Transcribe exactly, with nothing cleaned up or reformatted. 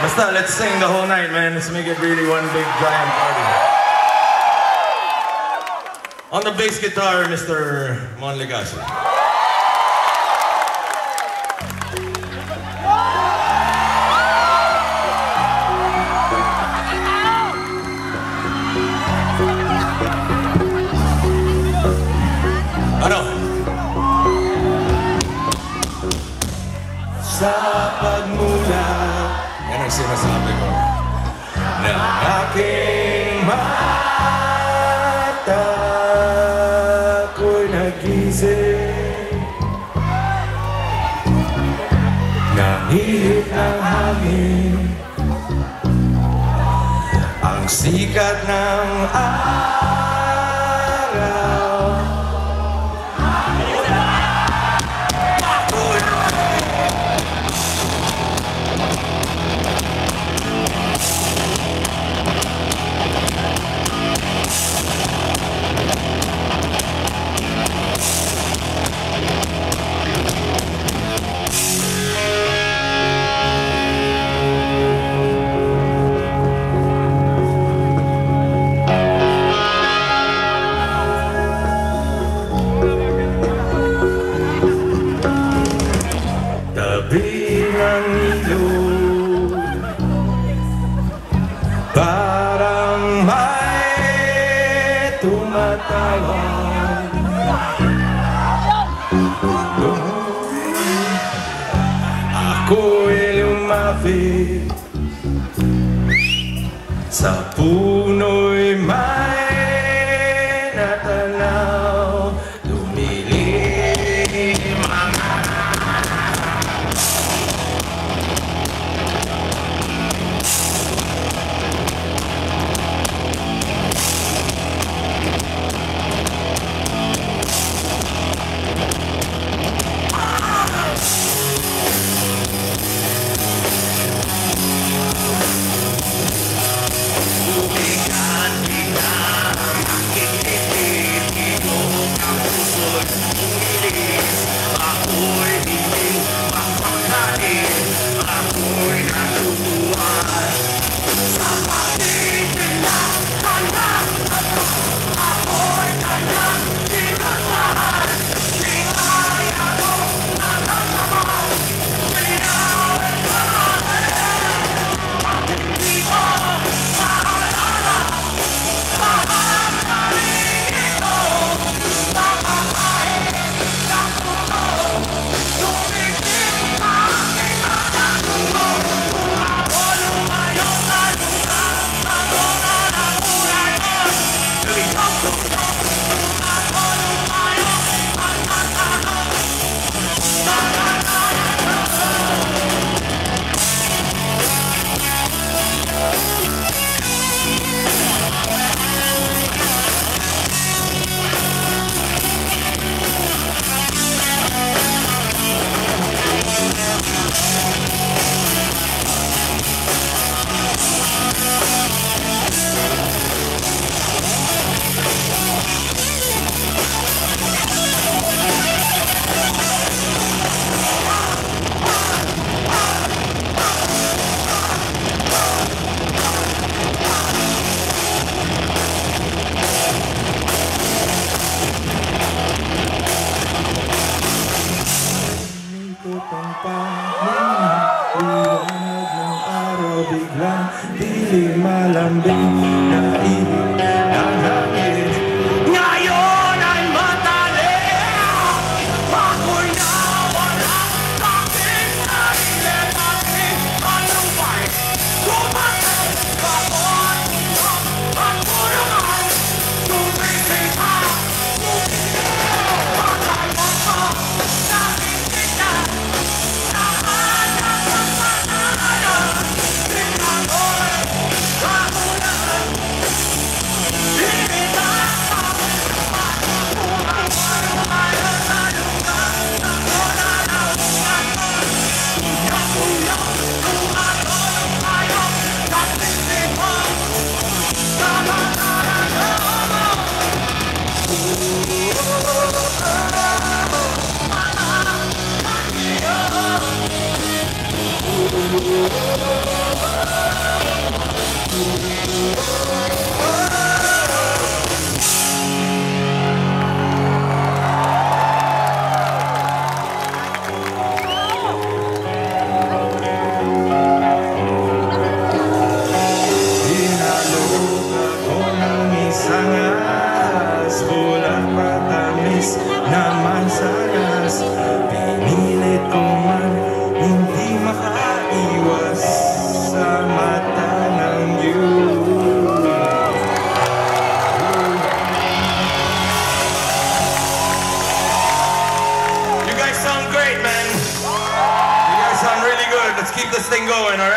Basta, let's sing the whole night, man. Let's make it really one big giant party. On the bass guitar, Mister Mon Legaspi. Ano? Sa pagmula, yan ang sinasabi ko, ng aking mata ko'y nagising, nahihit ng hangin, ang sikat ng araw. Ng ilog, parang may tumatawag. Ako'y lumapit sa puno'y may natanaw. Lumilim ang biglang dilim malambing na ibig ng hangin. Ngayon ay matalik, ako'y nawala, aking sarili, aking kalupay. Kumatay, kapon, at kulungan, tumisita, tumisita, patay mo ko, nakikita, nahanap ang pangalan. Ako'y kamulan, going, all right?